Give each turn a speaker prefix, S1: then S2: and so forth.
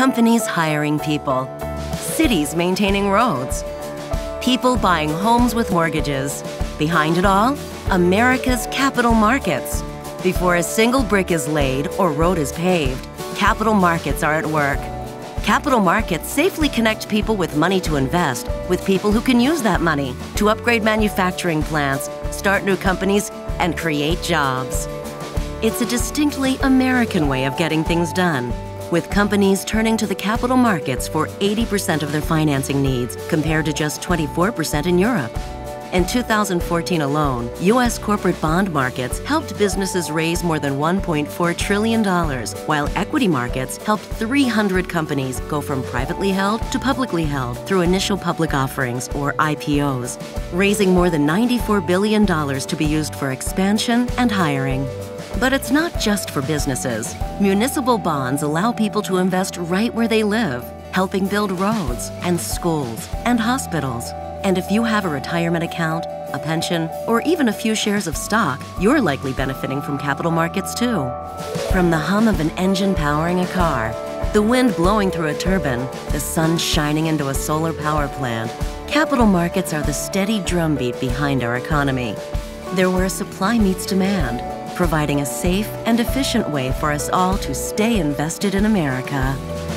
S1: companies hiring people, cities maintaining roads, people buying homes with mortgages. Behind it all, America's capital markets. Before a single brick is laid or road is paved, capital markets are at work. Capital markets safely connect people with money to invest with people who can use that money to upgrade manufacturing plants, start new companies, and create jobs. It's a distinctly American way of getting things done, with companies turning to the capital markets for 80% of their financing needs compared to just 24% in Europe. In 2014 alone, U.S. corporate bond markets helped businesses raise more than $1.4 trillion, while equity markets helped 300 companies go from privately held to publicly held through initial public offerings, or IPOs, raising more than $94 billion to be used for expansion and hiring. But it's not just for businesses. Municipal bonds allow people to invest right where they live, helping build roads and schools and hospitals. And if you have a retirement account, a pension, or even a few shares of stock, you're likely benefiting from capital markets too. From the hum of an engine powering a car, the wind blowing through a turbine, the sun shining into a solar power plant, capital markets are the steady drumbeat behind our economy. They're where supply meets demand, providing a safe and efficient way for us all to stay invested in America.